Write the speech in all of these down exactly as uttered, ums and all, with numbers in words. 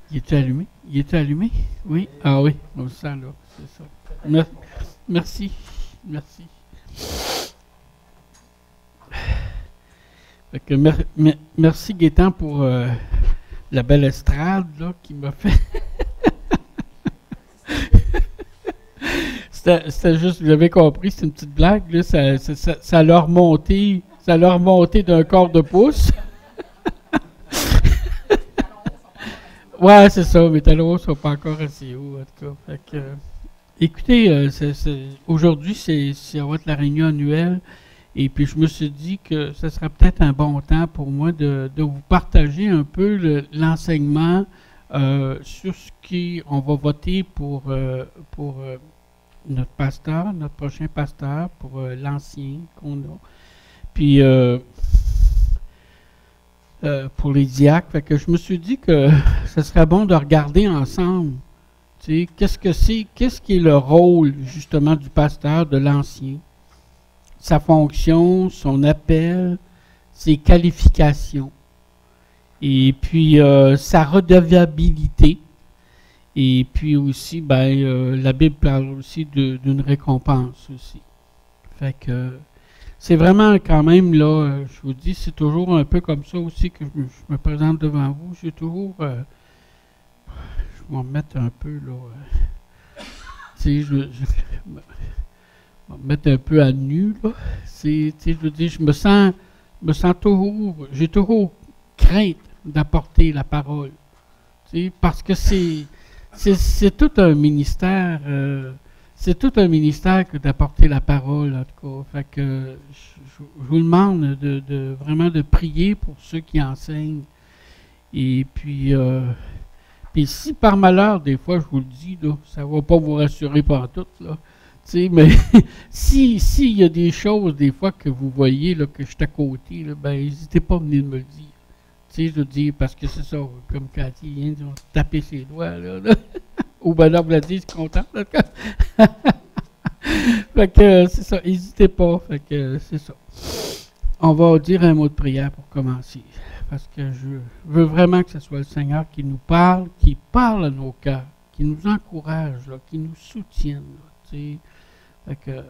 Il est allumé? Il est allumé? Oui? Ah oui, on le sent là, c'est ça. Mer- Merci, merci. Fait que mer- mer- merci Gaétan pour euh, la belle estrade là, qui m'a fait. C'était c'était juste, vous avez compris, c'est une petite blague, là, ça, ça, ça, ça l'a remonté, ça l'a remonté d'un quart de pouce. Ouais, c'est ça, mes talons sont pas encore assez hauts, en tout cas. Fait que, euh, écoutez, euh, c'est- c'est- aujourd'hui, c'est, c'est- ça va être la réunion annuelle. Et puis, je me suis dit que ce serait peut-être un bon temps pour moi de, de vous partager un peu le- l'enseignement euh, sur ce qu'on va voter pour, euh, pour euh, notre pasteur, notre prochain pasteur, pour euh, l'ancien qu'on a. Puis, euh, euh, pour les diacres. Fait que je me suis dit que ce serait bon de regarder ensemble. Tu sais, qu'est-ce que c'est, qu'est-ce qui est le rôle justement du pasteur, de l'ancien, sa fonction, son appel, ses qualifications, et puis euh, sa redevabilité, et puis aussi, ben, euh, la Bible parle aussi de- d'une récompense aussi. Fait que c'est vraiment quand même là, euh, je vous dis, c'est toujours un peu comme ça aussi que je, me je me présente devant vous. J'ai toujours, euh, je vais me mettre un peu là, euh, tu sais, je, je, me mettre un peu à nu, là. C'est, tu sais, je veux dire, je me sens, me sens toujours, j'ai toujours crainte d'apporter la parole, tu sais, parce que c'est, c'est, c'est tout un ministère, euh, c'est tout un ministère que d'apporter la parole, en tout cas. Fait que je, je vous demande de, de vraiment de prier pour ceux qui enseignent. Et puis, euh, puis si par malheur, des fois, je vous le dis, là, ça ne va pas vous rassurer pantoute, là. Tu sais, mais si s'il y a des choses, des fois, que vous voyez là, que je suis à côté, là, ben n'hésitez pas à venir me le dire. Tu sais, je veux dire, parce que c'est ça, comme Cathy vient de taper ses doigts, là. là. Ou ben là, vous la dites, c'est content, là. Fait que euh, c'est ça, n'hésitez pas. Fait que euh, c'est ça. On va dire un mot de prière pour commencer. Parce que je veux vraiment que ce soit le Seigneur qui nous parle, qui parle à nos cœurs, qui nous encourage, là, qui nous soutienne. Là, tu sais. Fait que,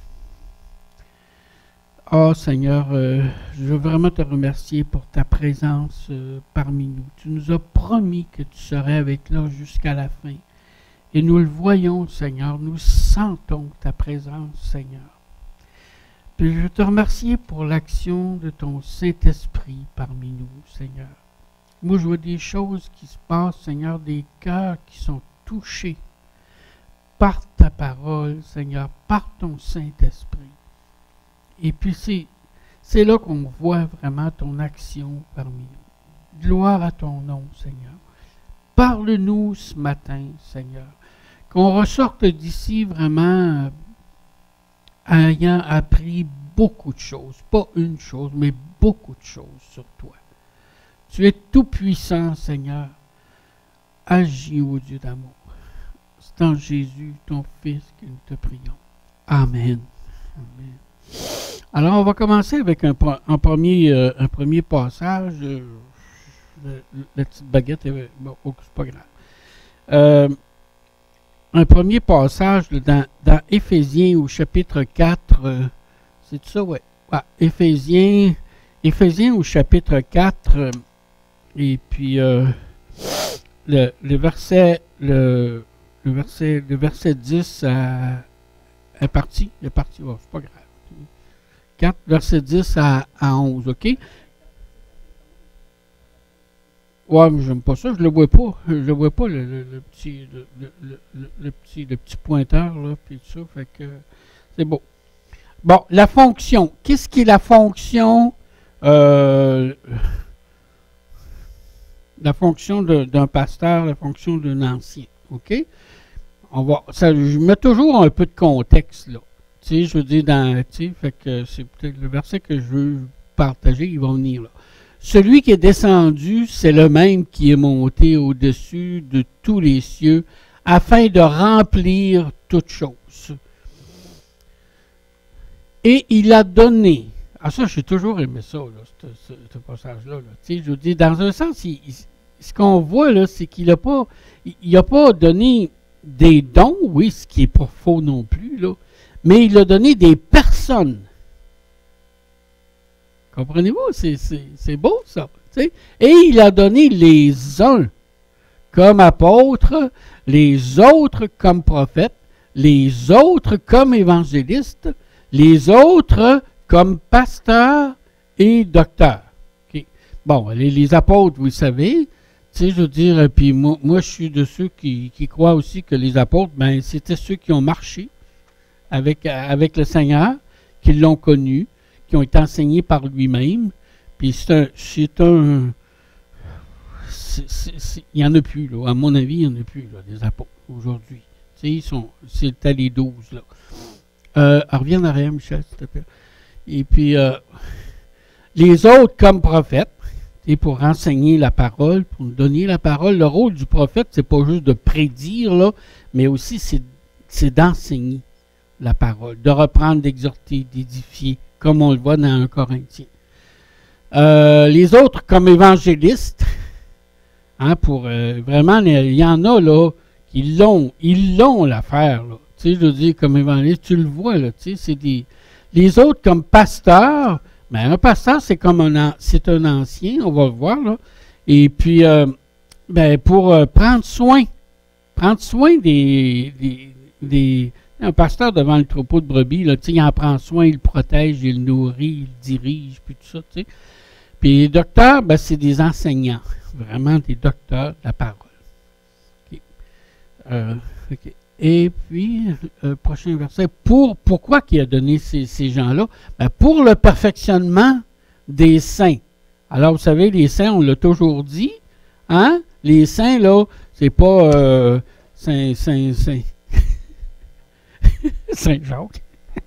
oh Seigneur, euh, je veux vraiment te remercier pour ta présence euh, parmi nous. Tu nous as promis que tu serais avec nous jusqu'à la fin. Et nous le voyons, Seigneur, nous sentons ta présence, Seigneur. Puis je veux te remercier pour l'action de ton Saint-Esprit parmi nous, Seigneur. Moi, je vois des choses qui se passent, Seigneur, des cœurs qui sont touchés par ta parole, Seigneur, par ton Saint-Esprit. Et puis c'est, c'est là qu'on voit vraiment ton action parmi nous. Gloire à ton nom, Seigneur. Parle-nous ce matin, Seigneur. Qu'on ressorte d'ici vraiment euh, ayant appris beaucoup de choses. Pas une chose, mais beaucoup de choses sur toi. Tu es tout puissant, Seigneur. Agis, ô Dieu d'amour. C'est en Jésus, ton Fils, que nous te prions. Amen. Amen. Alors, on va commencer avec un, un, premier, euh, un premier passage. Euh, le, la petite baguette, est, bon, oh, c'est pas grave. Euh, un premier passage là, dans, dans Éphésiens au chapitre quatre. Euh, c'est ça, ouais. Ah, Éphésiens, Éphésiens au chapitre quatre. Euh, et puis, euh, le, le verset... Le, Le verset, le verset dix à, est parti. Il est parti. Oh, c'est pas grave. quatre, verset dix à, à onze, OK? Ouais, mais j'aime pas ça. Je le vois pas. Je le vois pas, le, le, le petit, le, le, le, le petit, le petit pointeur, là, puis tout ça. Fait que c'est beau. Bon, la fonction. Qu'est-ce qui est la fonction, euh, la fonction de, d'un pasteur, la fonction d'un ancien, OK? On va, ça, je mets toujours un peu de contexte, là. Tu sais, je veux dire, dans, tu sais, fait que c'est peut-être le verset que je veux partager, il va venir là. Celui qui est descendu, c'est le même qui est monté au-dessus de tous les cieux, afin de remplir toutes choses. Et il a donné. Ah, ça, j'ai toujours aimé ça, là, ce, ce, ce passage-là. Là. Tu sais, je veux dire, dans un sens, il, il, ce qu'on voit, là, c'est qu'il n'a pas, il a pas donné des dons, oui, ce qui n'est pas faux non plus, là, mais il a donné des personnes. Comprenez-vous? C'est, c'est, c'est beau, ça. T'sais? Et il a donné les uns comme apôtres, les autres comme prophètes, les autres comme évangélistes, les autres comme pasteurs et docteurs. Okay. Bon, les, les apôtres, vous le savez, tu sais, je veux dire, puis moi, moi, je suis de ceux qui, qui croient aussi que les apôtres, ben, c'était ceux qui ont marché avec, avec le Seigneur, qui l'ont connu, qui ont été enseignés par lui-même. Puis c'est un... C'est un c'est, c'est, c'est, il n'y en a plus, là. À mon avis, il n'y en a plus, là, des apôtres, aujourd'hui. Tu sais, ils sont... C'était les douze, là. Euh, reviens en arrière, Michel, s'il te plaît. Et puis, euh, les autres comme prophètes, et pour enseigner la parole, pour nous donner la parole. Le rôle du prophète, c'est pas juste de prédire, là, mais aussi c'est, c'est d'enseigner la parole, de reprendre, d'exhorter, d'édifier, comme on le voit dans un Corinthien. Euh, les autres comme évangélistes, hein, pour euh, vraiment, il y en a là qui l'ont, ils l'ont l'affaire, là. Tu sais, je veux dire, comme évangéliste, tu le vois, là, tu sais, c'est des... Les autres comme pasteurs, ben, un pasteur, c'est comme un, c'est un ancien, on va le voir, là. Et puis, euh, ben, pour euh, prendre soin, prendre soin des, des, des... Un pasteur devant le troupeau de brebis, là, tu sais, il en prend soin, il le protège, il le nourrit, il le dirige, puis tout ça, tu sais. Puis les docteurs, ben, c'est des enseignants, vraiment des docteurs de la parole. Okay. Euh, okay. Et puis, euh, prochain verset, pour, pourquoi qu'il a donné ces, ces gens-là? Ben, pour le perfectionnement des saints. Alors, vous savez, les saints, on l'a toujours dit, hein? Les saints, là, c'est pas euh, Saint, Saint, Saint, Saint-Jacques.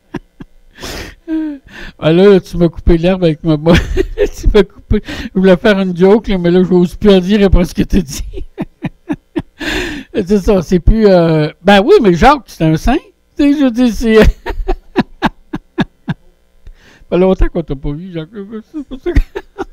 Ah là, tu m'as coupé l'herbe avec ma boîte. Tu m'as coupé. Je voulais faire une joke, là, mais là, je n'ose plus en dire après ce que tu as dit. C'est ça, c'est plus... Euh... Ben oui, mais Jacques, c'est un saint. Tu sais, je dis, c'est... pas longtemps qu'on t'a pas vu, Jacques. C'est pour ça que...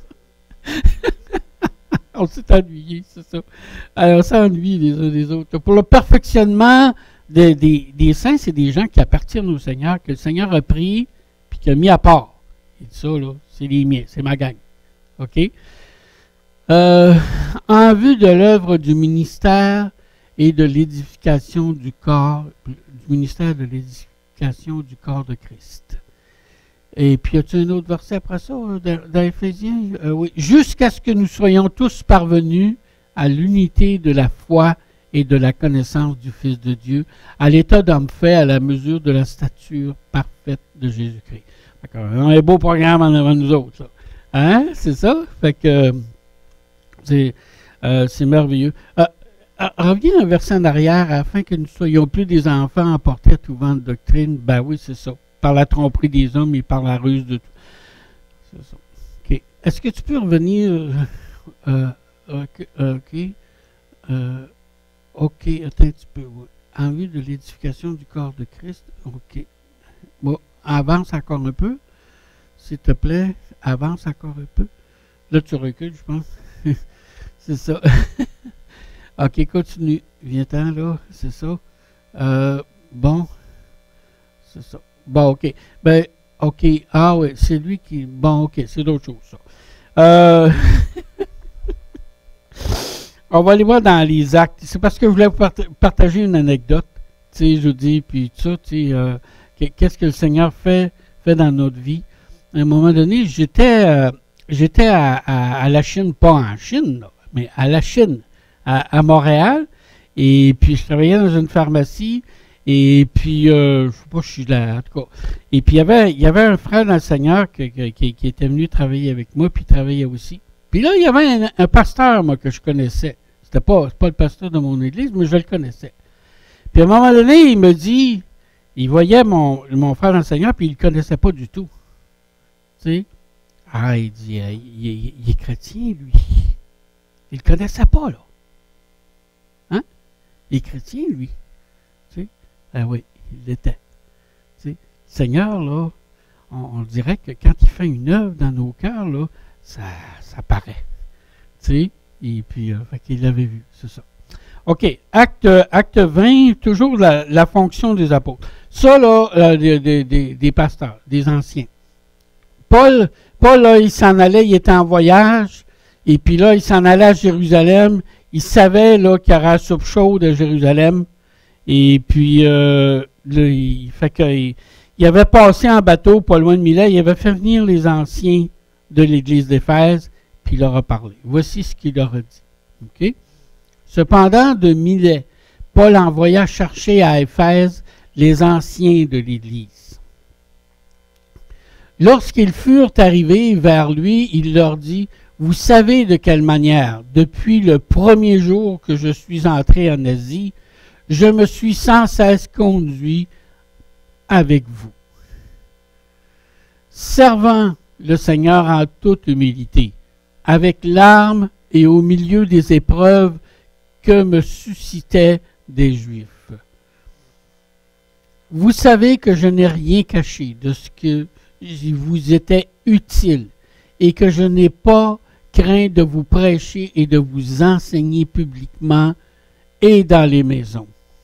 On s'est ennuyé, c'est ça. Alors, on s'ennuie les uns des autres. Pour le perfectionnement des, des, des saints, c'est des gens qui appartiennent au Seigneur, que le Seigneur a pris puis qu'il a mis à part. Et ça, là, c'est les miens, c'est ma gang. OK? Euh, en vue de l'œuvre du ministère et de l'édification du corps, du ministère de l'édification du corps de Christ. Et puis, y a-t-il un autre verset après ça, dans, dans Éphésiens? Euh, oui. Jusqu'à ce que nous soyons tous parvenus à l'unité de la foi et de la connaissance du Fils de Dieu, à l'état d'homme fait à la mesure de la stature parfaite de Jésus-Christ. D'accord. Un beau programme en avant de nous autres, là. Hein? C'est ça? Fait que c'est, euh, c'est merveilleux. Euh, euh, reviens un verset en arrière, afin que nous ne soyons plus des enfants emportés à tout vent de doctrine. Ben oui, c'est ça. Par la tromperie des hommes et par la ruse de tout. C'est ça. OK. Est-ce que tu peux revenir... Euh, OK. OK. Euh, OK, attends un petit peu. Oui. En vue de l'édification du corps de Christ. OK. Bon, avance encore un peu. S'il te plaît, avance encore un peu. Là, tu recules, je pense. C'est ça. OK, continue. Viens-t'en, là. C'est ça. Euh, bon. C'est ça. Bon, OK. Ben, OK. Ah oui, c'est lui qui... Bon, OK, c'est d'autres choses, ça. Euh... On va aller voir dans les actes. C'est parce que je voulais vous part- partager une anecdote. Tu sais, je vous dis, puis tout ça, tu sais, euh, qu'est-ce que le Seigneur fait, fait dans notre vie. À un moment donné, j'étais, euh, j'étais à, à, à la Chine, pas en Chine, là, mais à la Chine, à, à Montréal. Et puis, je travaillais dans une pharmacie. Et puis, euh, je ne sais pas, je suis là, en tout cas. Et puis, il y avait, il y avait un frère dans le Seigneur qui, qui, qui était venu travailler avec moi, puis il travaillait aussi. Puis là, il y avait un, un pasteur, moi, que je connaissais. C'était pas, c'est pas le pasteur de mon église, mais je le connaissais. Puis à un moment donné, il me dit, il voyait mon, mon frère dans le Seigneur, puis il ne le connaissait pas du tout. Tu sais? Ah, il dit, il, il, il est chrétien, lui. Il ne le connaissait pas, là. Hein? Il est chrétien, lui. Tu sais? Ah oui, il l'était. Tu sais? Le Seigneur, là, on, on dirait que quand il fait une œuvre dans nos cœurs, là, ça, ça paraît. Tu sais? Et puis, euh, fait qu'il l'avait vu, c'est ça. OK, acte, acte vingt, toujours la, la fonction des apôtres. Ça, là, euh, des, des, des, des pasteurs, des anciens. Paul, Paul, là, il s'en allait, il était en voyage, et puis là, il s'en allait à Jérusalem. Il savait, là, qu'il y aurait la soupe chaude à Jérusalem. Et puis, euh, là, il, fait que, il, il avait passé en bateau, pas loin de Milet, il avait fait venir les anciens de l'église d'Éphèse, puis il leur a parlé. Voici ce qu'il leur a dit. OK? Cependant, de Milet, Paul envoya chercher à Éphèse les anciens de l'Église. Lorsqu'ils furent arrivés vers lui, il leur dit, « Vous savez de quelle manière, depuis le premier jour que je suis entré en Asie, je me suis sans cesse conduit avec vous, servant le Seigneur en toute humilité, avec larmes et au milieu des épreuves que me suscitaient des Juifs. Vous savez que je n'ai rien caché de ce que vous était utile et que je n'ai pas craint de vous prêcher et de vous enseigner publiquement et dans les maisons,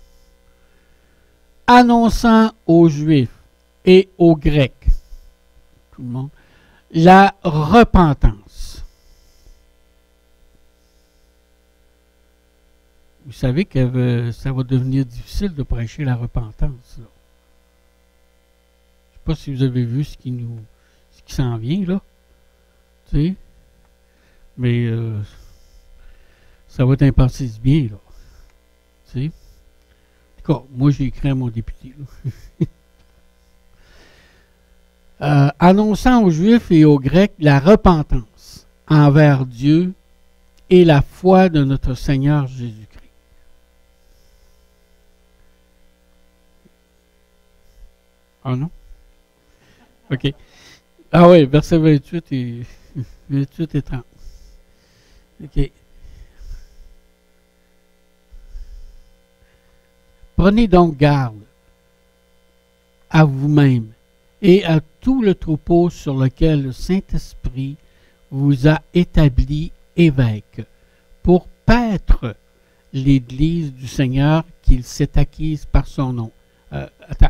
annonçant aux Juifs et aux Grecs, tout le monde, la repentance. Vous savez que euh, ça va devenir difficile de prêcher la repentance. Là. Je ne sais pas si vous avez vu ce qui nous, ce qui s'en vient là, tu sais, mais euh, ça va être un passé bien là, tu sais. En tout cas, moi j'ai écrit à mon député. euh, annonçant aux Juifs et aux Grecs la repentance envers Dieu et la foi de notre Seigneur Jésus-Christ. Ah non? OK. Ah oui, verset vingt-huit et, vingt-huit et trente. OK. Prenez donc garde à vous-même et à tout le troupeau sur lequel le Saint-Esprit vous a établi évêque pour paître l'Église du Seigneur qu'il s'est acquise par son nom. Euh, attends.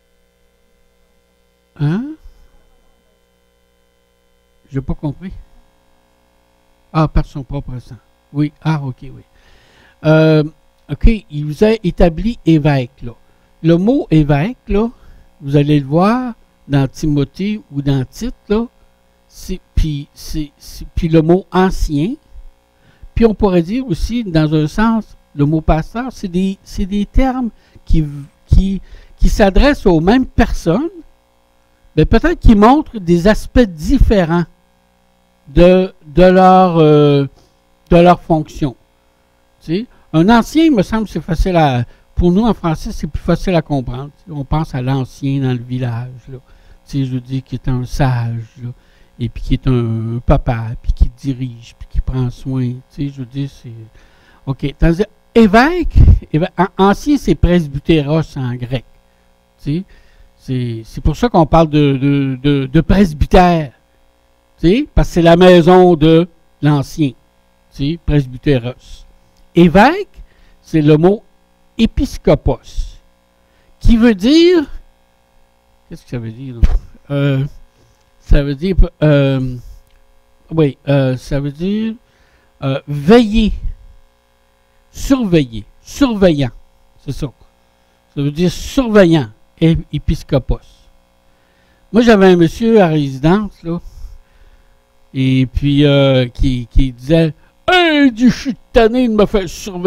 Hein? Je n'ai pas compris. Ah, par son propre sang. Oui. Ah, OK, oui. Euh, OK, il vous a établi évêque, là. Le mot évêque, là, vous allez le voir dans Timothée ou dans Tite, là, c'est, puis, c'est, c'est, puis le mot ancien, puis on pourrait dire aussi, dans un sens, le mot pasteur, c'est des, c'est des termes qui, qui, qui s'adressent aux mêmes personnes, mais peut-être qui montrent des aspects différents de, de, leur, euh, de leur fonction. Tu sais, un ancien, il me semble, c'est facile à... Pour nous, en français, c'est plus facile à comprendre. On pense à l'ancien dans le village, là. Tu sais, je veux dire, qui est un sage, là, et puis qui est un, un papa, puis qui dirige, puis qui prend soin. Tu sais, je veux dire, c'est... OK. Tandis évêque, évêque ancien, c'est presbytéros en grec. Tu sais, c'est, c'est pour ça qu'on parle de, de, de, de presbytère. Tu sais, parce que c'est la maison de l'ancien. Tu sais, presbytéros. Évêque, c'est le mot épiscopos, qui veut dire, qu'est-ce que ça veut dire? Euh, ça veut dire, euh, oui, euh, ça veut dire euh, veiller, surveiller, surveillant, c'est ça. Ça veut dire surveillant, épiscopos. Moi, j'avais un monsieur à résidence, là, et puis euh, qui, qui disait, « Hey, du je suis tanné de me faire surveiller. »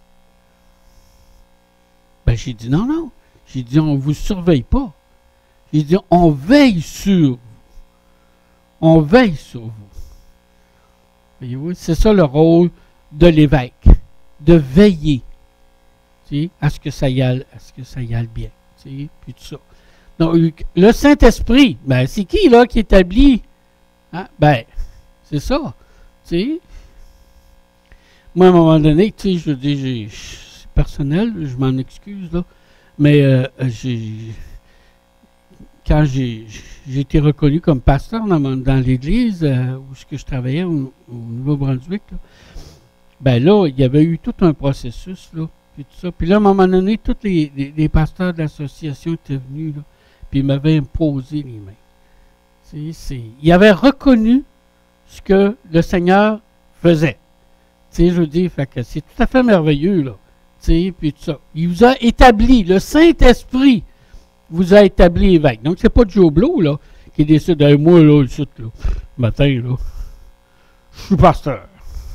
Ben, j'ai dit non, non. J'ai dit, on ne vous surveille pas. J'ai dit, on veille sur vous. On veille sur vous. Voyez-vous, c'est ça le rôle de l'évêque, de veiller, tu sais, à ce que ça y aille, à ce que ça y aille bien, tu sais, puis tout ça. Donc, le Saint-Esprit, ben, c'est qui, là, qui établit? Hein? Ben, c'est ça, tu sais. Moi, à un moment donné, tu sais, je dis, j'ai... personnel, je m'en excuse, là, mais euh, j'ai, quand j'ai été reconnu comme pasteur dans, dans l'église euh, où je travaillais au, au Nouveau-Brunswick, là, ben là, il y avait eu tout un processus, là, puis tout ça. Puis là, à un moment donné, tous les, les, les pasteurs de l'association étaient venus, là, puis ils m'avaient imposé les mains. C'est, c'est, ils avaient reconnu ce que le Seigneur faisait. Tu sais, je veux dire, fait que c'est tout à fait merveilleux, là. Tu sais, puis tout ça. Il vous a établi, le Saint-Esprit vous a établi évêque. Donc, c'est pas Joe Blow, là, qui décide, hey, moi, là, le site, là, le matin, là, je suis pasteur.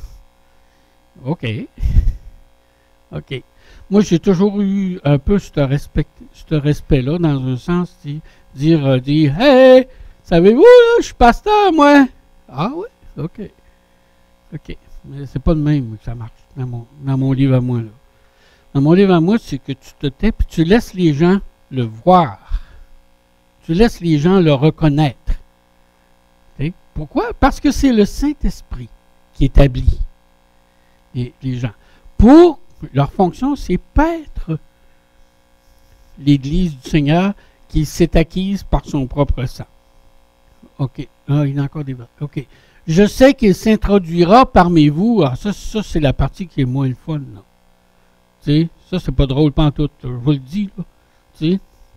OK. OK. Moi, j'ai toujours eu un peu ce respect, ce respect-là, dans un sens, dire, euh, dire, hey, savez-vous, là, je suis pasteur, moi. Ah oui? OK. OK. Mais c'est pas de même que ça marche dans mon, dans mon livre à moi, là. Dans mon livre à moi, c'est que tu te tais puis tu laisses les gens le voir. Tu laisses les gens le reconnaître. Okay? Pourquoi? Parce que c'est le Saint-Esprit qui établit les, les gens. Pour leur fonction, c'est paître l'Église du Seigneur qui s'est acquise par son propre sang. OK. Ah, il y a encore des... OK. Je sais qu'il s'introduira parmi vous. Alors ça, ça c'est la partie qui est moins le fun, là. Tu sais, ça, c'est pas drôle pantoute. Je vous le dis, là. Tu sais.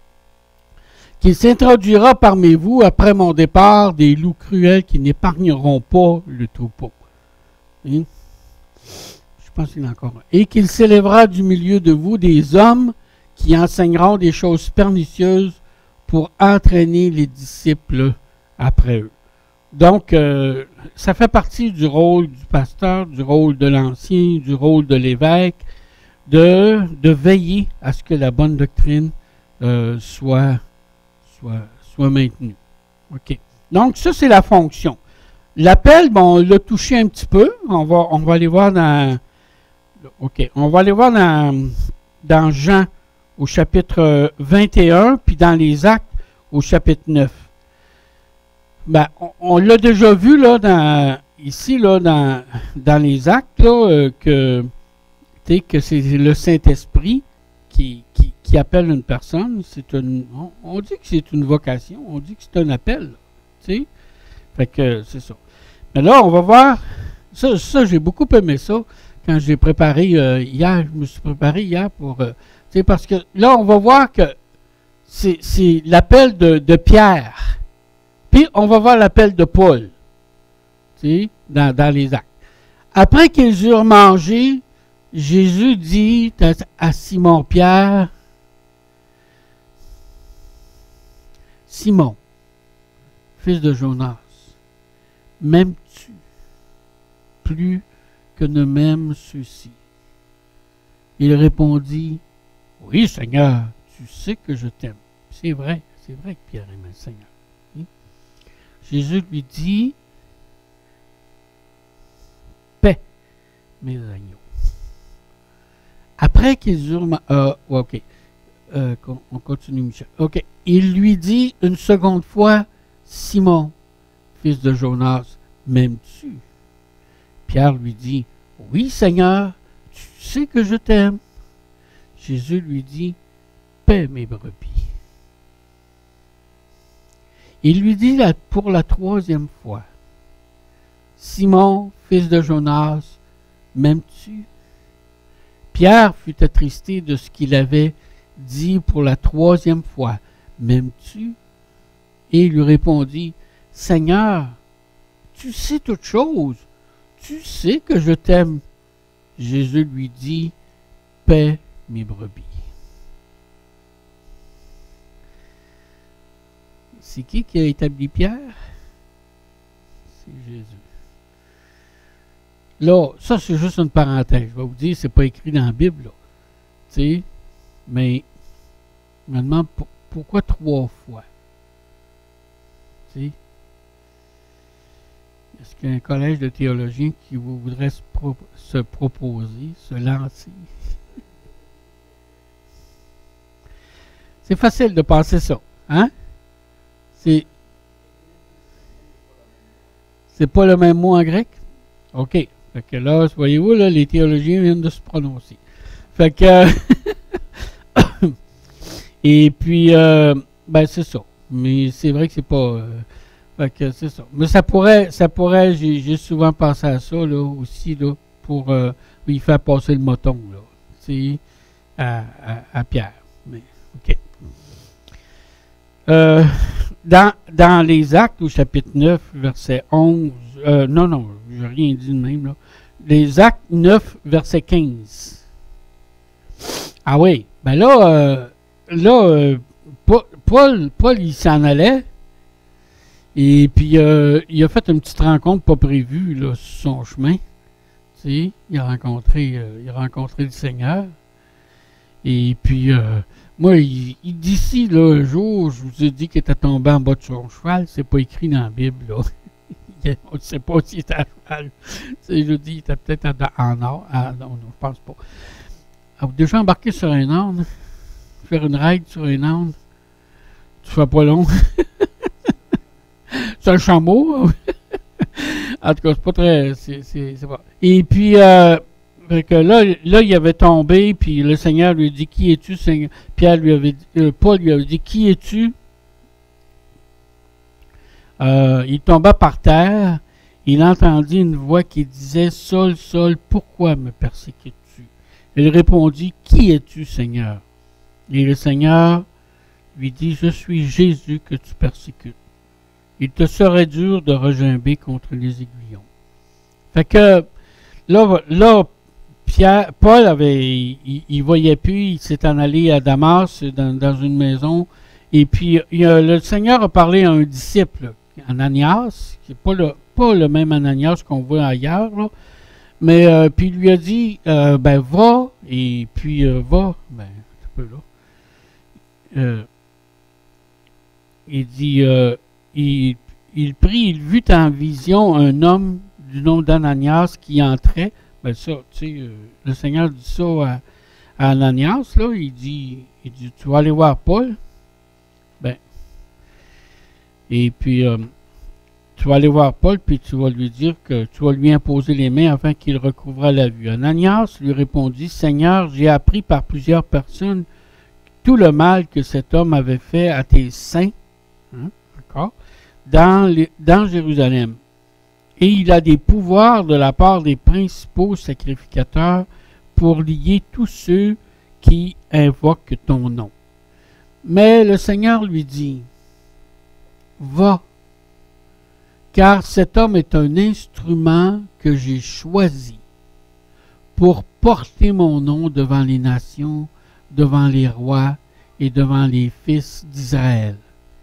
Qu'il s'introduira parmi vous après mon départ des loups cruels qui n'épargneront pas le troupeau. Hein? Je pense qu'il y en a encore un. Et qu'il s'élèvera du milieu de vous des hommes qui enseigneront des choses pernicieuses pour entraîner les disciples après eux. Donc, euh, ça fait partie du rôle du pasteur, du rôle de l'ancien, du rôle de l'évêque, de, de veiller à ce que la bonne doctrine euh, soit, soit, soit maintenue. OK. Donc, ça, c'est la fonction. L'appel, bon, on l'a touché un petit peu. On va, on va aller voir dans... OK. On va aller voir dans, dans Jean au chapitre vingt et un, puis dans les Actes au chapitre neuf. Ben, on, on l'a déjà vu là, dans, ici là, dans, dans les Actes là, euh, que, que c'est le Saint-Esprit qui, qui, qui appelle une personne. C'est une, on, on dit que c'est une vocation, on dit que c'est un appel. T'sais? Fait que c'est ça. Mais là, on va voir. Ça, ça j'ai beaucoup aimé ça quand j'ai préparé euh, hier. Je me suis préparé hier pour. Euh, parce que là, on va voir que c'est, c'est l'appel de, de Pierre. Puis, on va voir l'appel de Paul, dans, dans les Actes. Après qu'ils eurent mangé, Jésus dit à, à Simon-Pierre, « Simon, fils de Jonas, m'aimes-tu plus que ne m'aiment ceux-ci? » Il répondit, « Oui, Seigneur, tu sais que je t'aime. » C'est vrai, c'est vrai que Pierre aimait le Seigneur. Jésus lui dit, « Paix mes agneaux. » Après qu'ils eurent... Euh, OK. Euh, on continue, Michel. OK. Il lui dit une seconde fois, « Simon, fils de Jonas, m'aimes-tu? » Pierre lui dit, « Oui, Seigneur, tu sais que je t'aime. » Jésus lui dit, « Paix mes brebis. » Il lui dit pour la troisième fois, « Simon, fils de Jonas, m'aimes-tu? » Pierre fut attristé de ce qu'il avait dit pour la troisième fois, « M'aimes-tu? » Et il lui répondit, « Seigneur, tu sais toutes choses, tu sais que je t'aime. » Jésus lui dit, « Paix mes brebis. » C'est qui qui a établi Pierre? C'est Jésus. Là, ça c'est juste une parenthèse. Je vais vous dire, c'est pas écrit dans la Bible, là. Tu sais, mais je me demande pour, pourquoi trois fois? Tu sais? Est-ce qu'il y a un collège de théologiens qui voudrait se, pro, se proposer, se lancer? C'est facile de penser ça, hein? C'est, c'est pas le même mot en grec? OK. Fait que là, voyez-vous, là, les théologiens viennent de se prononcer. Fait que... Et puis, euh, ben c'est ça. mais c'est vrai que c'est pas... Euh, fait que c'est ça. Mais ça pourrait, ça pourrait, j'ai, j'ai souvent pensé à ça, là, aussi, là, pour euh, lui faire passer le moton, là, tu sais, à, à, à Pierre. Mais, OK. Euh, dans, dans les Actes, au chapitre neuf, verset onze, euh, non, non, j'ai rien dit de même, là. Les Actes neuf, verset quinze. Ah oui, ben là, euh, là, euh, Paul, Paul, il s'en allait, et puis euh, il a fait une petite rencontre pas prévue, là, sur son chemin. Tu sais, il a rencontré, euh, il a rencontré le Seigneur. Et puis, euh, moi, il, il d'ici, là, un jour, je vous ai dit qu'il était tombé en bas de son cheval. C'est pas écrit dans la Bible, là. On ne sait pas s'il était à cheval. Je dis, il était peut-être en or. Ah, non, non, je pense pas. Avez-vous déjà embarqué sur un âne? Faire une ride sur un âne? Tu fais pas long. C'est un chameau. En tout cas, c'est pas très... C'est, c'est, c'est pas. Et puis, euh, fait que là, là, il avait tombé, puis le Seigneur lui a dit, qui es-tu, Seigneur? Pierre lui avait dit, euh, Paul lui avait dit, qui es-tu? Euh, il tomba par terre, il entendit une voix qui disait, Saul, Saul, pourquoi me persécutes-tu? Il répondit, qui es-tu, Seigneur? Et le Seigneur lui dit, je suis Jésus que tu persécutes. Il te serait dur de regimber contre les aiguillons. Fait que là, là Pierre, Paul avait, il, il voyait plus, il s'est en allé à Damas, dans, dans une maison, et puis il a, le Seigneur a parlé à un disciple, Ananias, qui n'est pas le, pas le même Ananias qu'on voit ailleurs, là, mais euh, puis il lui a dit, euh, ben va, et puis euh, va, ben un peu là. Euh, il dit, euh, il, il prit, il vit en vision un homme du nom d'Ananias qui entrait. Ben ça, tu sais, euh, le Seigneur dit ça à, à Ananias, là, il dit, il dit, tu vas aller voir Paul. Ben, et puis, euh, tu vas aller voir Paul, puis tu vas lui dire que tu vas lui imposer les mains afin qu'il recouvre la vue. Ananias lui répondit, Seigneur, j'ai appris par plusieurs personnes tout le mal que cet homme avait fait à tes saints, hein, d'accord, dans, les, dans Jérusalem. Et il a des pouvoirs de la part des principaux sacrificateurs pour lier tous ceux qui invoquent ton nom. Mais le Seigneur lui dit, va, car cet homme est un instrument que j'ai choisi pour porter mon nom devant les nations, devant les rois et devant les fils d'Israël.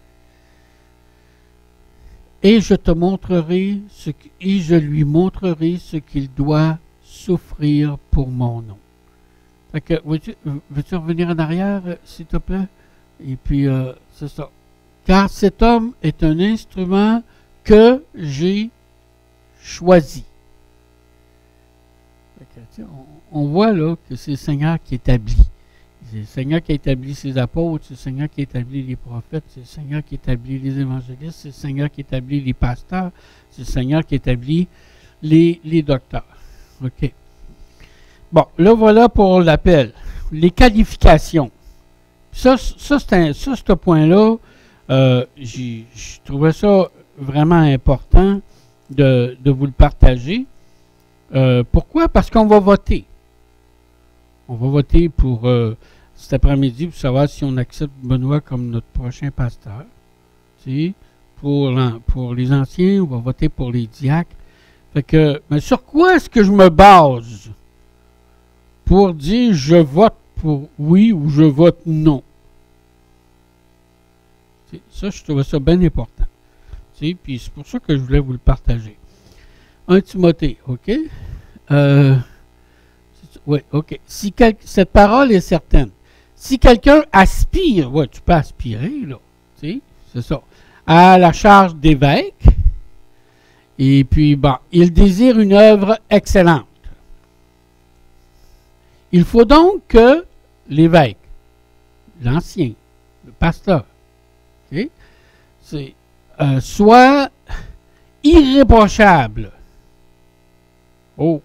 Et je te montrerai ce que, et je lui montrerai ce qu'il doit souffrir pour mon nom. Fait que, veux-tu, veux-tu revenir en arrière, s'il te plaît? Et puis, euh, c'est ça. Car cet homme est un instrument que j'ai choisi. Fait que, on, on voit là que c'est le Seigneur qui établit. C'est le Seigneur qui a établi ses apôtres, c'est le Seigneur qui a établi les prophètes, c'est le Seigneur qui a établi les évangélistes, c'est le Seigneur qui a établi les pasteurs, c'est le Seigneur qui a établi les, les docteurs. OK. Bon, là, voilà pour l'appel. Les qualifications. Ça, ça, c'est un, ça ce point-là, euh, j'ai, je trouvais ça vraiment important de, de vous le partager. Euh, pourquoi? Parce qu'on va voter. On va voter pour euh, cet après-midi pour savoir si on accepte Benoît comme notre prochain pasteur. Tu sais, pour, pour les anciens, on va voter pour les diacres. Fait que, mais sur quoi est-ce que je me base pour dire je vote pour oui ou je vote non? Tu sais, ça, je trouvais ça bien important. Tu sais, puis c'est pour ça que je voulais vous le partager. un Timothée, OK? Euh... Oui, OK. Si quel, cette parole est certaine. Si quelqu'un aspire, ouais, tu peux aspirer, là, tu sais, c'est ça, à la charge d'évêque, et puis, bon, il désire une œuvre excellente. Il faut donc que l'évêque, l'ancien, le pasteur, okay, c'est, euh, soit irréprochable. Oh!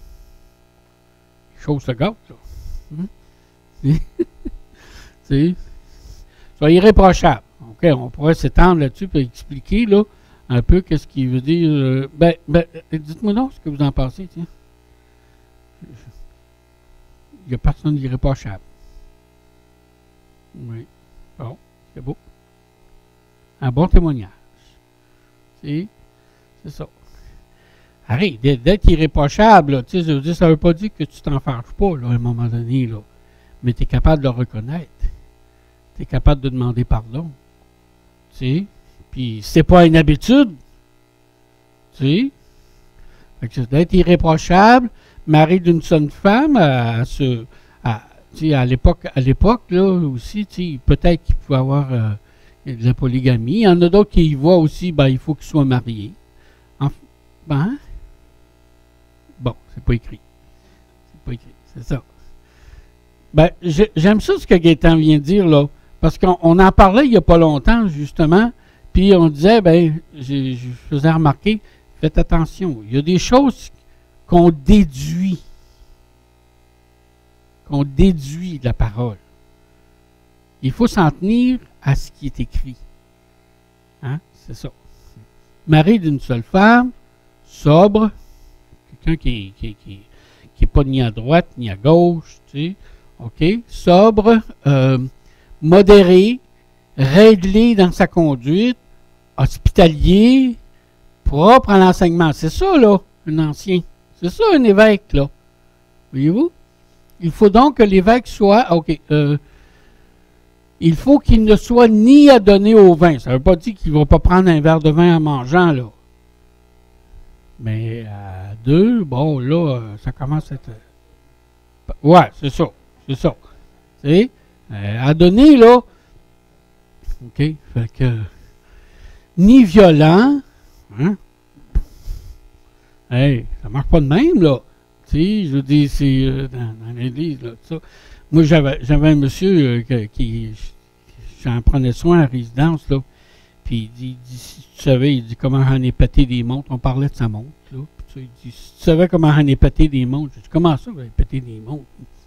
Chose se gâte, là. Hum? C'est, soit irréprochable, OK, on pourrait s'étendre là-dessus pour expliquer là, un peu qu'est-ce qu'il veut dire. Euh, ben, ben dites-moi donc ce que vous en pensez, tiens. Il n'y a personne d'irréprochable. Oui. Bon, c'est beau. Un bon témoignage. C'est ça. Arrête, d'être irréprochable, là, tu sais, ça ne veut pas dire que tu t'en fâches pas, là, à un moment donné, là. Mais tu es capable de le reconnaître. Tu es capable de demander pardon. Tu sais. Puis, c'est pas une habitude. Tu sais. D'être irréprochable, mari d'une seule femme, à, ce, à, à l'époque, à l'époque, là, aussi, tu sais, peut-être qu'il pouvait avoir euh, de la polygamie. Il y en a d'autres qui y voient aussi, ben, il faut qu'il soit marié. Enfin, ben, bon, c'est pas écrit. C'est pas écrit, c'est ça. Ben, j'aime ça ce que Gaétan vient de dire, là, parce qu'on en parlait il n'y a pas longtemps, justement, puis on disait, ben, je faisais remarquer, faites attention, il y a des choses qu'on déduit, qu'on déduit de la parole. Il faut s'en tenir à ce qui est écrit. Hein? C'est ça. Mari d'une seule femme, sobre, quelqu'un qui n'est qui, qui, qui est pas ni à droite ni à gauche, tu sais, OK, sobre, euh, modéré, réglé dans sa conduite, hospitalier, propre à l'enseignement. C'est ça, là, un ancien. C'est ça, un évêque, là. Voyez-vous? Il faut donc que l'évêque soit, OK, euh, il faut qu'il ne soit ni adonné au vin. Ça ne veut pas dire qu'il ne va pas prendre un verre de vin en mangeant, là. Mais à deux, bon, là, ça commence à être... Ouais, c'est ça. C'est ça. Tu sais, euh, adonné, là, OK, fait que... Ni violent, hein? Hey, ça marche pas de même, là. Tu sais, je veux dire, c'est euh, dans, dans l'église, là, tout ça. Moi, j'avais, j'avais un monsieur euh, qui, j'en prenais soin à résidence, là. Puis il dit, il dit, si tu savais, il dit, comment j'en ai pété des montres. On parlait de sa montre, là. Puis, il dit, si tu savais comment j'en ai pété des montres. Je dis, comment ça, vous avez pété des montres?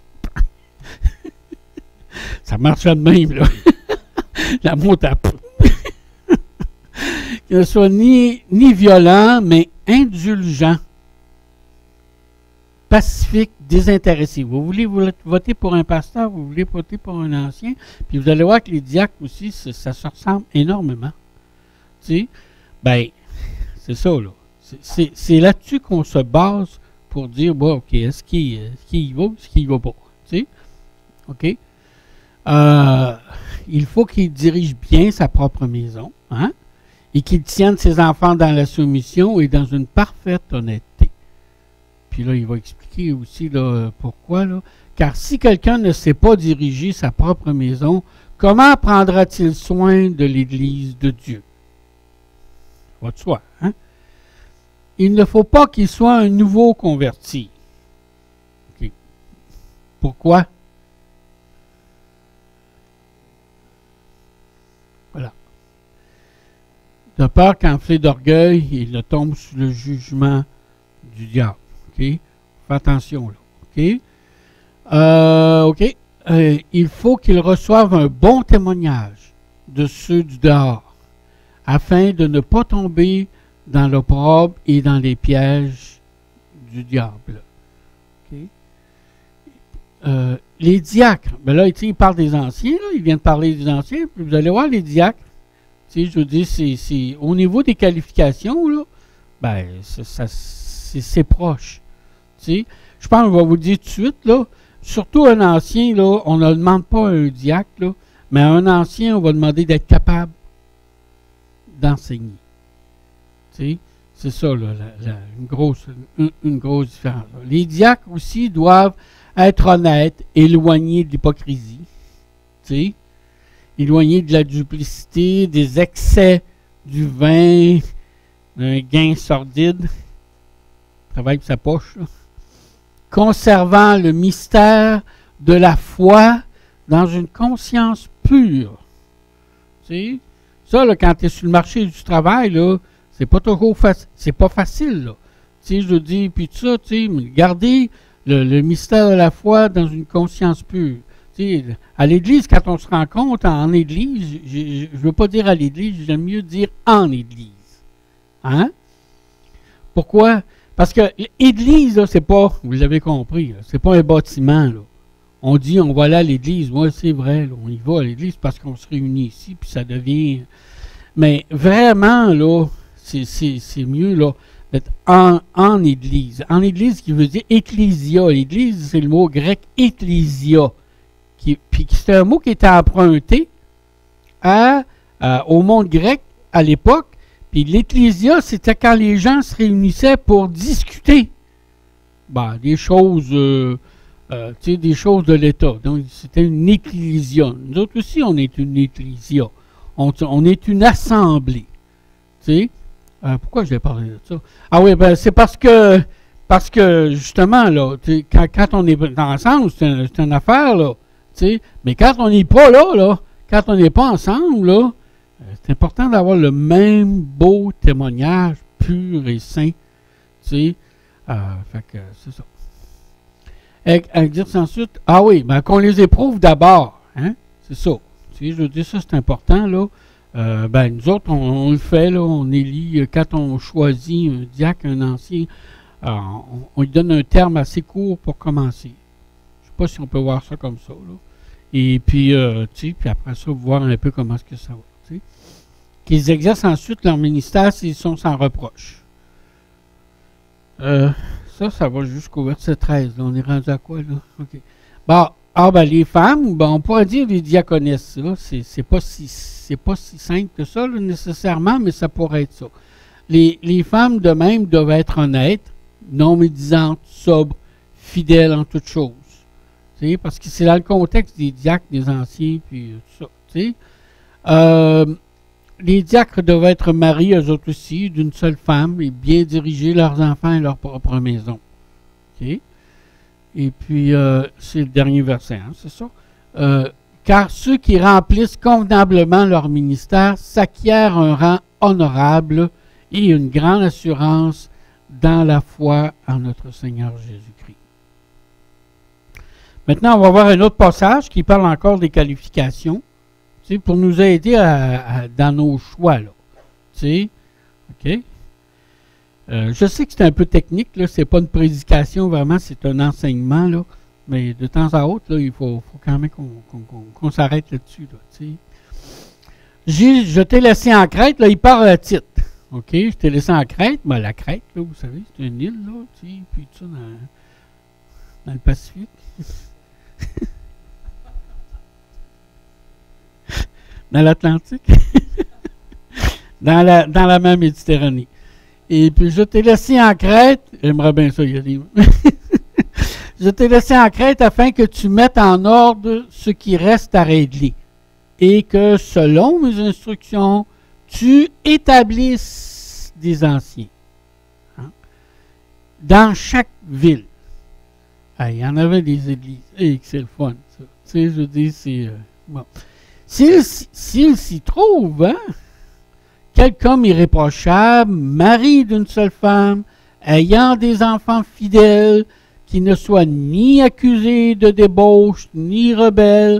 Ça marchait de même, là. La montre à... Qu'il ne soit ni, ni violent, mais indulgent, pacifique, désintéressé. Vous voulez voter pour un pasteur, vous voulez voter pour un ancien, puis vous allez voir que les diacres aussi, ça, ça se ressemble énormément. Tu sais, ben, c'est ça, là. C'est là-dessus qu'on se base pour dire, bon, OK, est-ce qu'il est qu'il y va ou est-ce qu'il y va pas? Tu sais, OK? Euh, il faut qu'il dirige bien sa propre maison, hein? Et qu'il tienne ses enfants dans la soumission et dans une parfaite honnêteté. Puis là, il va expliquer aussi là, pourquoi. Là. Car si quelqu'un ne sait pas diriger sa propre maison, comment prendra-t-il soin de l'Église de Dieu? Ça va de soi, hein? Il ne faut pas qu'il soit un nouveau converti. Okay. Pourquoi? Voilà. De peur qu'enflé d'orgueil, il ne tombe sous le jugement du diable. OK? Fais attention, là. OK? Euh, OK. Euh, il faut qu'il reçoive un bon témoignage de ceux du dehors, afin de ne pas tomber dans l'opprobre et dans les pièges du diable. OK? Euh, les diacres, ben là, il parle des anciens, là, il vient de parler des anciens, puis vous allez voir les diacres. Je veux dire, c'est au niveau des qualifications, là, ben, c'est proche. T'sais. Je pense qu'on va vous dire tout de suite, là, surtout un ancien, là, on ne demande pas à un diacre, là, mais à un ancien, on va demander d'être capable d'enseigner. C'est ça, là, la, la, une, grosse, une, une grosse différence. Les diacres aussi doivent être honnêtes, éloignés de l'hypocrisie. Tu sais. Éloigné de la duplicité, des excès du vin, d'un gain sordide, travaille pour sa poche, là. Conservant le mystère de la foi dans une conscience pure. Tu sais, ça, là, quand tu es sur le marché du travail, là, c'est pas toujours facile, c'est pas facile, là. Tu sais, je dis, puis tout ça, tu sais, garder le, le mystère de la foi dans une conscience pure. Tu sais, à l'Église, quand on se rencontre en Église, je ne veux pas dire à l'Église, j'aime mieux dire en Église. Hein? Pourquoi? Parce que l'Église, là, c'est pas, vous l'avez compris, là, c'est pas un bâtiment. Là. On dit on va aller à l'Église. Moi, c'est vrai, là, on y va à l'Église parce qu'on se réunit ici, puis ça devient. Mais vraiment, là, c'est, c'est, c'est mieux là, d'être en, en Église. En Église, qui veut dire ecclésia. L'Église, c'est le mot grec ecclésia. Qui, puis c'est un mot qui était emprunté à, à, au monde grec à l'époque. Puis l'ecclésia, c'était quand les gens se réunissaient pour discuter ben, des choses, euh, euh, tu sais, des choses de l'État. Donc, c'était une ecclésia. Nous autres aussi, on est une ecclésia. On, on est une assemblée. Tu sais, euh, pourquoi je vais parler de ça? Ah oui, ben c'est parce que, parce que justement, là, quand, quand on est ensemble, c'est, un, c'est une affaire, là. Tu sais, mais quand on n'est pas là, là, quand on n'est pas ensemble, là, c'est important d'avoir le même beau témoignage pur et sain. Tu sais, euh, fait que c'est ça. Et, dire ensuite, ah oui, ben qu'on les éprouve d'abord, hein, c'est ça. Tu sais, je veux dire, ça c'est important, là. Euh, ben nous autres, on, on le fait, là, on élit, quand on choisit un diacre, un ancien, euh, on, on lui donne un terme assez court pour commencer. Je sais pas si on peut voir ça comme ça, là. Et puis, euh, tu sais, puis après ça, voir un peu comment est-ce que ça va. Tu sais. Qu'ils exercent ensuite leur ministère s'ils sont sans reproche. Euh, ça, ça va jusqu'au verset treize. Là. On est rendu à quoi, là? OK. Bon, ah, ben, les femmes, ben, on pourrait dire les diaconesses. Là. C'est, c'est, pas si, c'est pas si simple que ça, là, nécessairement, mais ça pourrait être ça. Les, les femmes, de même, doivent être honnêtes, non médisantes, sobres, fidèles en toutes choses. T'sais, parce que c'est dans le contexte des diacres, des anciens, puis tout ça. Euh, les diacres doivent être mariés, eux autres aussi, d'une seule femme et bien diriger leurs enfants et leur propre maison. Okay? Et puis, euh, c'est le dernier verset, hein, c'est ça. Euh, car ceux qui remplissent convenablement leur ministère s'acquièrent un rang honorable et une grande assurance dans la foi en notre Seigneur Jésus-Christ. Maintenant, on va voir un autre passage qui parle encore des qualifications, tu sais, pour nous aider à, à, dans nos choix. Là. Tu sais, OK? Euh, je sais que c'est un peu technique, ce n'est pas une prédication, vraiment, c'est un enseignement, là, mais de temps à autre, là, il faut, faut quand même qu'on, qu'on, qu'on, qu'on s'arrête là-dessus. Là, tu sais. J'ai, je t'ai laissé en Crète, là, il parle à titre. OK? Je t'ai laissé en Crète, mais la Crète, là, vous savez, c'est une île, là, tu sais, puis tout ça dans, dans le Pacifique. Dans l'Atlantique, dans, la, dans la mer Méditerranée. Et puis, je t'ai laissé en Crète, j'aimerais bien ça y aller. Je t'ai laissé en Crète afin que tu mettes en ordre ce qui reste à régler et que, selon mes instructions, tu établisses des anciens. Hein? Dans chaque ville. Ah, il y en avait des églises. Et c'est le fun, ça. Tu sais, je dis, c'est... Euh, bon. S'il, s'il s'y trouve, hein, quelque homme irréprochable, mari d'une seule femme, ayant des enfants fidèles, qui ne soit ni accusé de débauche, ni rebelle,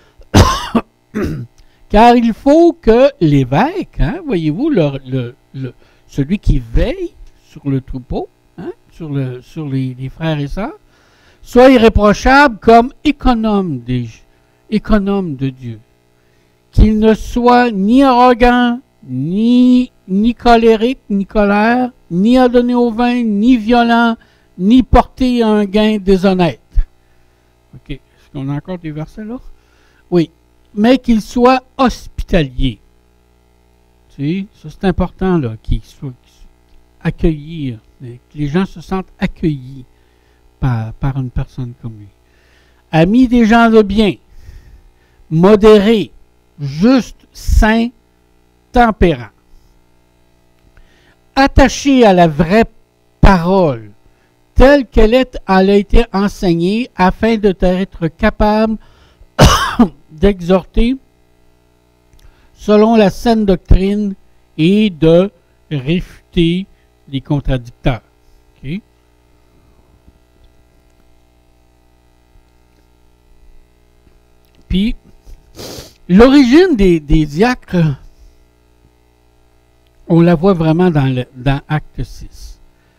car il faut que l'évêque, hein, voyez-vous, le, le, le, celui qui veille sur le troupeau, hein, sur, le, sur les, les frères et sœurs, soit irréprochable comme économe, des, économe de Dieu. Qu'il ne soit ni arrogant, ni, ni colérique, ni colère, ni adonné au vin, ni violent, ni porter un gain déshonnête. OK. Est-ce qu'on a encore des versets là? Oui. Mais qu'il soit hospitalier. Tu sais, ça c'est important, là, qu'il soit accueilli, que les gens se sentent accueillis par, par une personne comme lui. Ami des gens de bien, modéré, juste, saint, tempérant. Attaché à la vraie parole, telle qu'elle est, elle a été enseignée, afin de t'être capable d'exhorter selon la saine doctrine et de réfuter les contradicteurs. Okay? Puis, l'origine des, des diacres, on la voit vraiment dans, le, dans Acte six.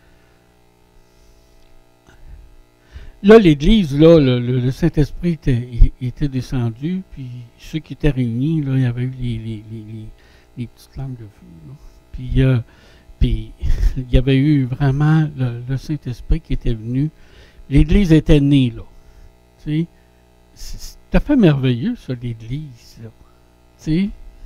Là, l'Église, là, le, le, le Saint-Esprit était, était descendu, puis ceux qui étaient réunis, là, il y avait eu les, les, les, les, les petites lampes de feu. Là. Puis, euh, puis il y avait eu vraiment le, le Saint-Esprit qui était venu. L'Église était née, là. Tu sais, c'est tout à fait merveilleux, ça, l'Église, là. Tu sais.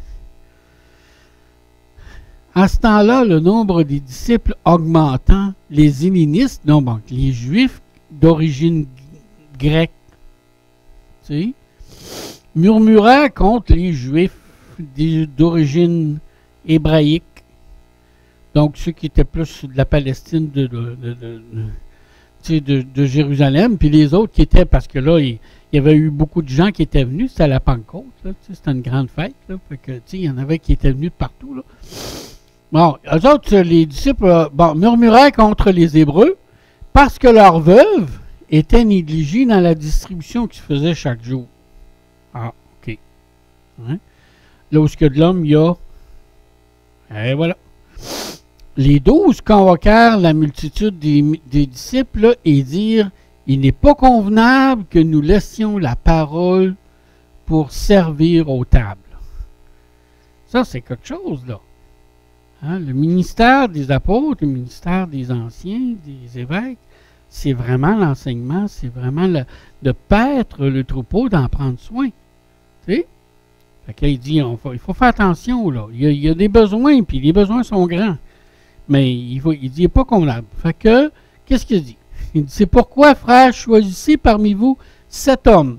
À ce temps-là, le nombre des disciples augmentant, les hellénistes, non, bon, les Juifs d'origine grecque, tu sais, murmuraient contre les Juifs d'origine hébraïque, donc ceux qui étaient plus de la Palestine, de, de, de, de, de, de, de Jérusalem, puis les autres qui étaient, parce que là, il, il y avait eu beaucoup de gens qui étaient venus, c'était à la Pentecôte, c'était une grande fête, là, fait que, il y en avait qui étaient venus de partout, là. Bon, eux autres, les disciples, bon, murmuraient contre les Hébreux parce que leurs veuves étaient négligées dans la distribution qui se faisait chaque jour. Ah, OK. Hein? Là où ce que de l'homme, il y a... Et voilà. Les douze convoquèrent la multitude des, des disciples là, et dirent, « Il n'est pas convenable que nous laissions la parole pour servir aux tables. » Ça, c'est quelque chose, là. Hein, le ministère des apôtres, le ministère des anciens, des évêques, c'est vraiment l'enseignement, c'est vraiment le, de paître le troupeau, d'en prendre soin. Tu sais? Fait que là, il dit, on, il faut faire attention, là. Il y, a, il y a des besoins, puis les besoins sont grands. Mais il, faut, il dit, il n'est pas convenable. Fait que, qu'est-ce qu'il dit? Il dit, c'est pourquoi, frères, choisissez parmi vous sept hommes.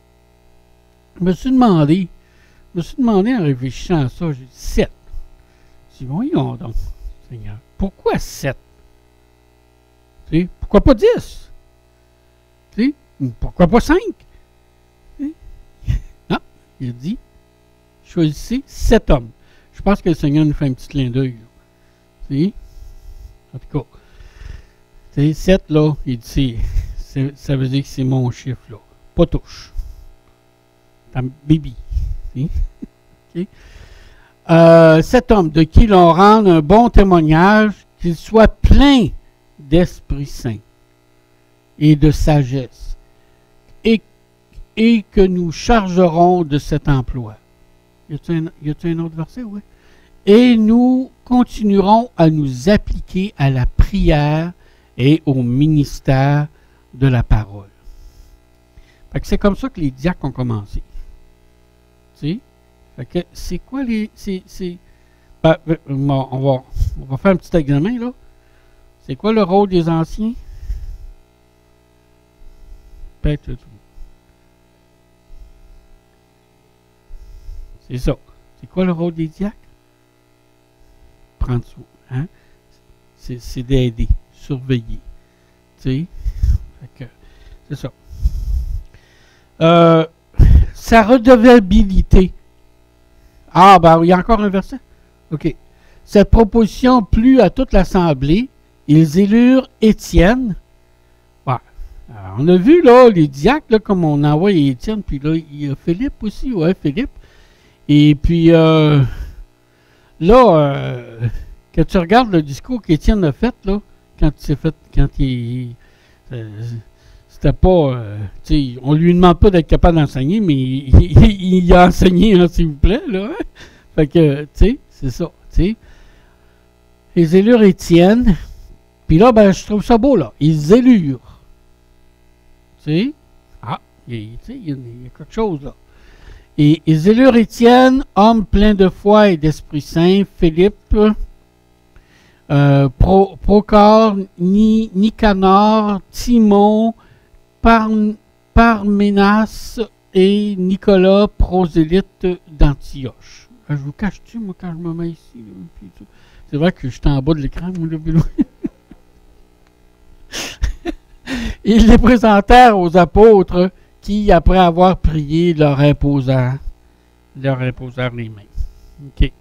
Je me suis demandé, je me suis demandé en réfléchissant à ça, j'ai dit, sept. Voyons donc, Seigneur. Pourquoi sept? Tu sais, pourquoi pas dix? Tu sais, pourquoi pas cinq? Tu sais? Non, il a dit, choisissez sept hommes. Je pense que le Seigneur nous fait un petit clin d'œil. Tu sais? En tout cas, tu sais, sept, là, il dit, ça veut dire que c'est mon chiffre, là. Pas touche. T'as baby. Tu sais? OK? Euh, cet homme de qui l'on rende un bon témoignage, qu'il soit plein d'Esprit Saint et de sagesse, et, et que nous chargerons de cet emploi. Y a-t-il un, y a-t-il un autre verset? Oui. Et nous continuerons à nous appliquer à la prière et au ministère de la parole. Fait que c'est comme ça que les diacres ont commencé. Tu sais? Fait que c'est quoi les... C'est, c'est, ben, on, va, on va faire un petit examen, là. C'est quoi le rôle des anciens? Peut-être. C'est ça. C'est quoi le rôle des diacres? Prendre soin. Hein? C'est, c'est d'aider, surveiller. Tu sais? Fait que, c'est ça. Euh, sa redevabilité. Ah, ben, il y a encore un verset. OK. Cette proposition plut à toute l'assemblée. Ils élurent Étienne. Ouais. Alors, on a vu, là, les diacres, là, comme on envoie Étienne, puis là, il y a Philippe aussi. Ouais, Philippe. Et puis, euh, là, euh, quand tu regardes le discours qu'Étienne a fait, là, quand il s'est fait, quand il... Euh, c'était pas... Euh, tu sais, on lui demande pas d'être capable d'enseigner, mais il, il, il a enseigné, hein, s'il vous plaît, là. Hein? Fait que, tu sais, c'est ça, tu sais. Ils élurent Étienne, puis là, ben, je trouve ça beau, là. Ils élurent. Tu sais? Ah, il, il, y a, il y a quelque chose, là. Et ils élurent Étienne, homme plein de foi et d'Esprit Saint, Philippe, euh, Pro, Procor, Ni, Nicanor, Timon, Par, Parménas et Nicolas, prosélyte d'Antioche. Je vous cache-tu, moi, quand je me mets ici? Là, c'est vrai que je suis en bas de l'écran, moi, là, Ils les présentèrent aux apôtres qui, après avoir prié, leur imposèrent, leur imposèrent les mains. OK.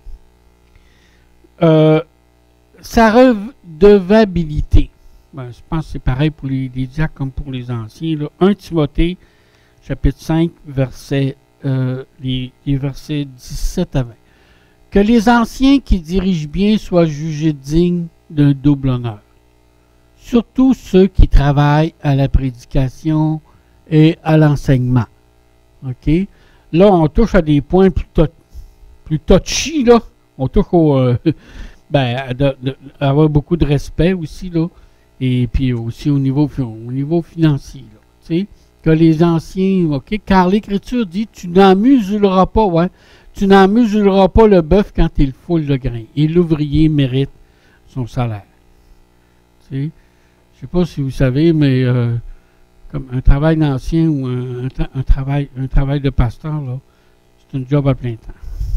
Euh, sa redevabilité. Ben, je pense que c'est pareil pour les, les diacres comme pour les anciens. Là. un Timothée, chapitre cinq, verset euh, les, les versets dix-sept à vingt. Que les anciens qui dirigent bien soient jugés dignes d'un double honneur. Surtout ceux qui travaillent à la prédication et à l'enseignement. OK? Là, on touche à des points plus, to plus touchy, là. On touche au... Euh, ben, à de, de, avoir beaucoup de respect aussi, là. Et puis aussi au niveau, au niveau financier, là. Tu sais? Que les anciens... OK? Car l'Écriture dit, tu n'en museleras pas, ouais. Tu n'en museleras pas le bœuf quand il foule le grain. Et l'ouvrier mérite son salaire. Tu sais? Je ne sais pas si vous savez, mais euh, comme un travail d'ancien ou un, un, un, travail, un travail de pasteur, là, c'est un job à plein temps.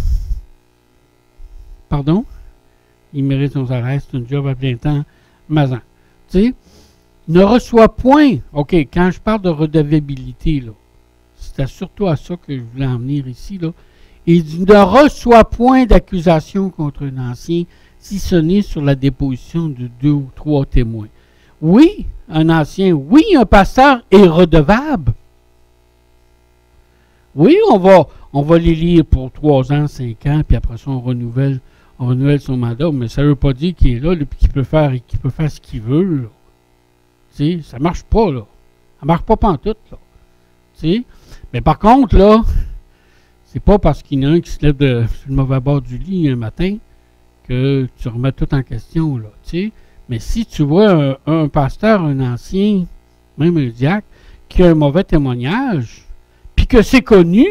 Pardon? Il mérite son salaire, c'est un job à plein temps. Mazan. Tu sais? Ne reçoit point. OK, quand je parle de redevabilité, là, c'était surtout à ça que je voulais en venir ici, là. Il ne reçoit point d'accusation contre un ancien si ce n'est sur la déposition de deux ou trois témoins. Oui, un ancien, oui, un pasteur est redevable. Oui, on va, on va les lire pour trois ans, cinq ans, puis après ça, on renouvelle, on renouvelle son mandat, mais ça ne veut pas dire qu'il est là et qu'il peut faire, qu'il peut faire ce qu'il veut. Là. Tu sais, ça ne marche pas, là. Ça ne marche pas pantoute, là. Tu sais, mais par contre, là, c'est pas parce qu'il y en a un qui se lève de, sur le mauvais bord du lit un matin que tu remets tout en question, là, tu sais. Mais si tu vois un, un pasteur, un ancien, même un diacre, qui a un mauvais témoignage, puis que c'est connu,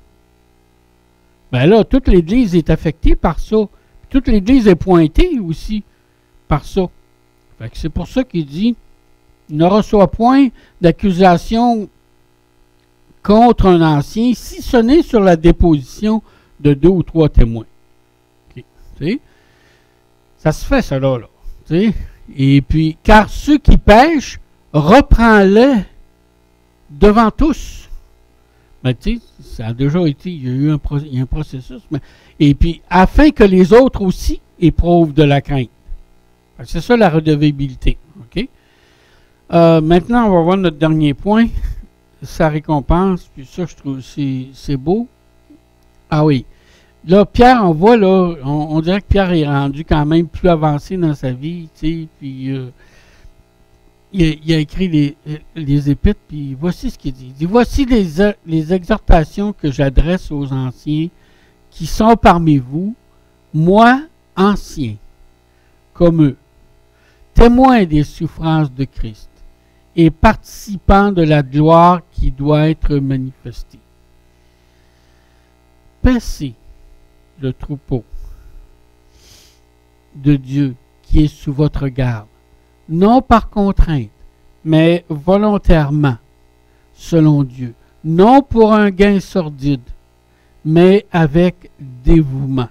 ben là, toute l'Église est affectée par ça. Toute l'Église est pointée aussi par ça. Fait que c'est pour ça qu'il dit, ne reçoit point d'accusation contre un ancien, si ce n'est sur la déposition de deux ou trois témoins. Okay. Tu sais? Ça se fait, ça là. là. Tu sais? Et puis, car ceux qui pêchent, reprends-les devant tous. Ben, tu sais, ça a déjà été, il y a eu un, pro, il y a un processus. Mais, et puis, afin que les autres aussi éprouvent de la crainte. C'est ça la redevabilité. OK? Euh, maintenant, on va voir notre dernier point. Sa récompense, puis ça, je trouve c'est c'est beau. Ah oui. Là, Pierre, on voit, là, on, on dirait que Pierre est rendu quand même plus avancé dans sa vie, tu sais, puis euh, il, a, il a écrit les, les épîtres, puis voici ce qu'il dit. Il dit, voici les, les exhortations que j'adresse aux anciens qui sont parmi vous, moi, anciens, comme eux, témoins des souffrances de Christ, et participant de la gloire qui doit être manifestée. Paissez le troupeau de Dieu qui est sous votre garde, non par contrainte, mais volontairement, selon Dieu, non pour un gain sordide, mais avec dévouement,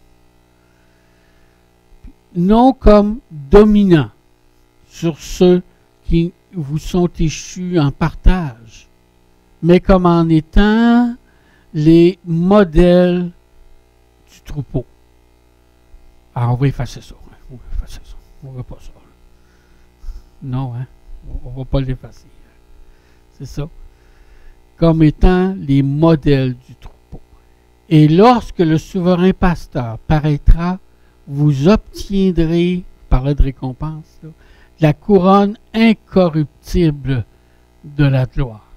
non comme dominant sur ceux qui vous sont échus en partage, mais comme en étant les modèles du troupeau. Alors, on va effacer ça. Hein? On va effacer ça. On ne veut pas ça. Là. Non, hein? On ne va pas l'effacer. C'est ça. Comme étant les modèles du troupeau. Et lorsque le souverain pasteur paraîtra, vous obtiendrez, par la de récompense, là, la couronne incorruptible de la gloire.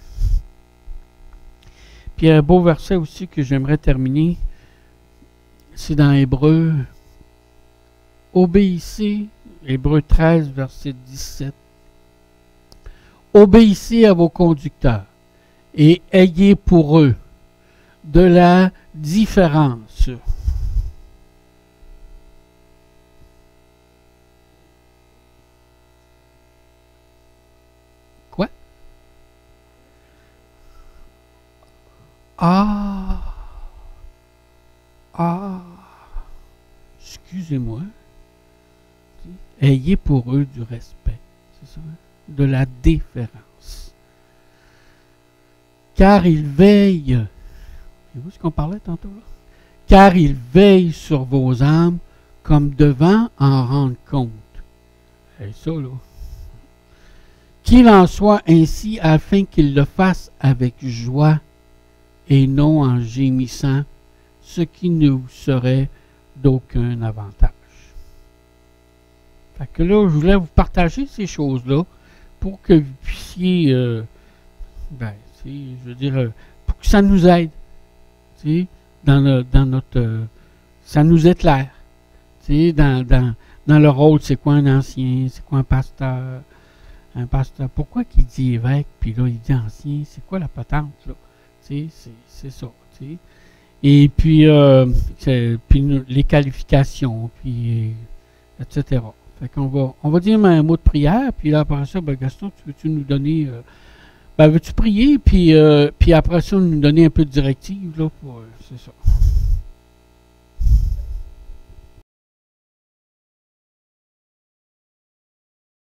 Puis il y a un beau verset aussi que j'aimerais terminer. C'est dans Hébreu. Obéissez, Hébreu treize, verset dix-sept. Obéissez à vos conducteurs et ayez pour eux de la différence. Quoi? Ah! Ah! Excusez-moi. Ayez pour eux du respect. C'est ça? De la déférence. Car ils veillent. C'est vous ce qu'on parlait tantôt là? Car ils veillent sur vos âmes comme devant en rendre compte. C'est ça là. Qu'il en soit ainsi afin qu'ils le fassent avec joie et non en gémissant, ce qui nous serait d'aucun avantage. Fait que là, je voulais vous partager ces choses-là pour que vous puissiez, euh, ben, je veux dire, euh, pour que ça nous aide, dans, le, dans notre, euh, ça nous éclaire, dans, dans, dans le rôle, c'est quoi un ancien, c'est quoi un pasteur, un pasteur, pourquoi qu'il dit évêque, puis là, il dit ancien, c'est quoi la patente, là, c'est, c'est ça, t'sais. Et puis, euh, puis nous, les qualifications, puis, et cetera. Fait qu'on va, on va dire un mot de prière, puis là, après ça, ben, Gaston, tu veux-tu nous donner, euh, ben, veux-tu prier, puis, euh, puis après ça, nous donner un peu de directive, là, pour, euh, c'est ça.